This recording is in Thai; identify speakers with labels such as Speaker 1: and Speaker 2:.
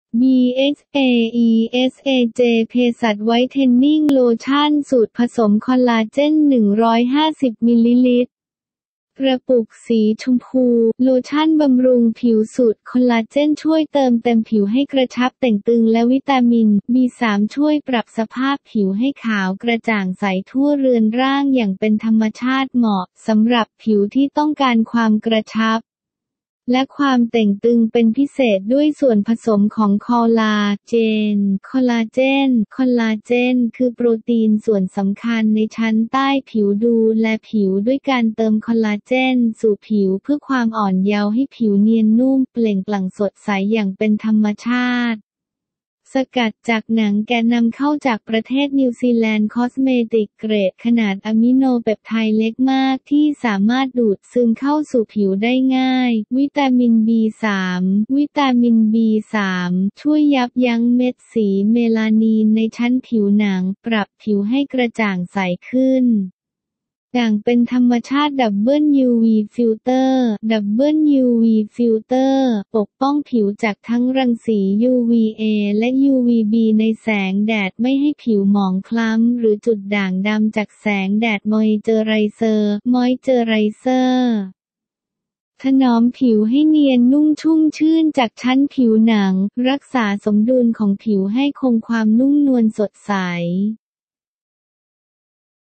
Speaker 1: BXAESAJ เภสัชไวท์เทนนิ่งโลชั่นสูตรผสมคอลลาเจน150มิลลิลิตรกระปุกสีชมพูโลชั่นบำรุงผิวสูตรคอลลาเจนช่วยเติมเต็มผิวให้กระชับเต่งตึงและวิตามิน B3 ช่วยปรับสภาพผิวให้ขาวกระจ่างใสทั่วเรือนร่างอย่างเป็นธรรมชาติเหมาะสำหรับผิวที่ต้องการความกระชับและความเต่งตึงเป็นพิเศษด้วยส่วนผสมของคอลลาเจนคอลลาเจนคือโปรตีนส่วนสำคัญในชั้นใต้ผิวดูแลผิวด้วยการเติมคอลลาเจนสู่ผิวเพื่อความอ่อนเยาว์ให้ผิวเนียนนุ่มเปล่งปลั่งสดใสอย่างเป็นธรรมชาติสกัดจากหนังแกะนำเข้าจากประเทศนิวซีแลนด์คอสเมติกเกรดขนาดอะมิโนเปปไทด์เล็กมากที่สามารถดูดซึมเข้าสู่ผิวได้ง่ายวิตามิน B3 ช่วยยับยั้งเม็ดสีเมลานีนในชั้นผิวหนังปรับผิวให้กระจ่างใสขึ้นอย่างเป็นธรรมชาติดับเบิล UV ฟิลเตอร์ปกป้องผิวจากทั้งรังสี UVA และ UVB ในแสงแดดไม่ให้ผิวหมองคล้ำหรือจุดด่างดำจากแสงแดดมอยเจอไรเซอร์ถนอมผิวให้เนียนนุ่มชุ่มชื่นจากชั้นผิวหนังรักษาสมดุลของผิวให้คงความนุ่มนวลสดใส